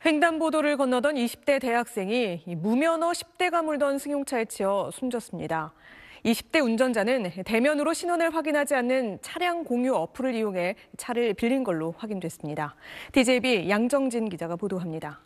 횡단보도를 건너던 20대 대학생이 무면허 10대가 몰던 승용차에 치여 숨졌습니다. 20대 운전자는 대면으로 신원을 확인하지 않는 차량 공유 어플을 이용해 차를 빌린 걸로 확인됐습니다. DJB 양정진 기자가 보도합니다.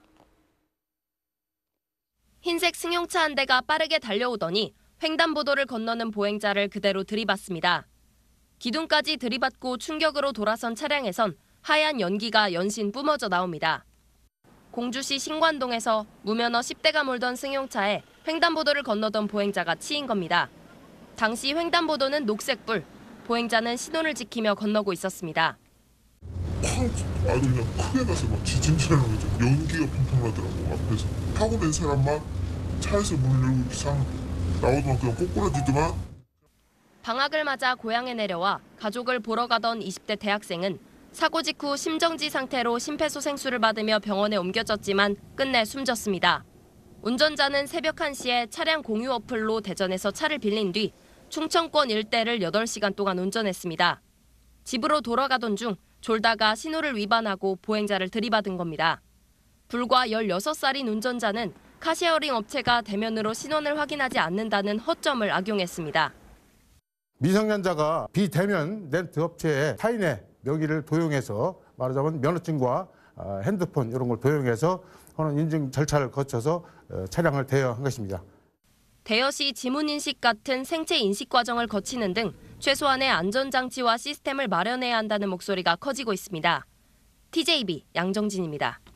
흰색 승용차 한 대가 빠르게 달려오더니 횡단보도를 건너는 보행자를 그대로 들이받습니다. 기둥까지 들이받고 충격으로 돌아선 차량에선 하얀 연기가 연신 뿜어져 나옵니다. 공주시 신관동에서 무면허 10대가 몰던 승용차에 횡단보도를 건너던 보행자가 치인 겁니다. 당시 횡단보도는 녹색불, 보행자는 신호를 지키며 건너고 있었습니다. 아주 그냥 크게 가서 막 지진처럼 연기가 펑펑 나더라고. 앞에서 타고 낸 사람만 차에서 문을 열고 이상 나오더만 그냥 꼬꾸라지더만. 방학을 맞아 고향에 내려와 가족을 보러 가던 20대 대학생은 사고 직후 심정지 상태로 심폐소생술을 받으며 병원에 옮겨졌지만 끝내 숨졌습니다. 운전자는 새벽 1시에 차량 공유 어플로 대전에서 차를 빌린 뒤 충청권 일대를 8시간 동안 운전했습니다. 집으로 돌아가던 중 졸다가 신호를 위반하고 보행자를 들이받은 겁니다. 불과 16살인 운전자는 카시어링 업체가 대면으로 신원을 확인하지 않는다는 허점을 악용했습니다. 미성년자가 비대면 렌트 업체에 타인의 명의를 도용해서 말하자면 면허증과 핸드폰 이런 걸 도용해서 하는 인증 절차를 거쳐서 차량을 대여한 것입니다. 대여 시 지문인식 같은 생체 인식 과정을 거치는 등 최소한의 안전장치와 시스템을 마련해야 한다는 목소리가 커지고 있습니다. TJB 양정진입니다.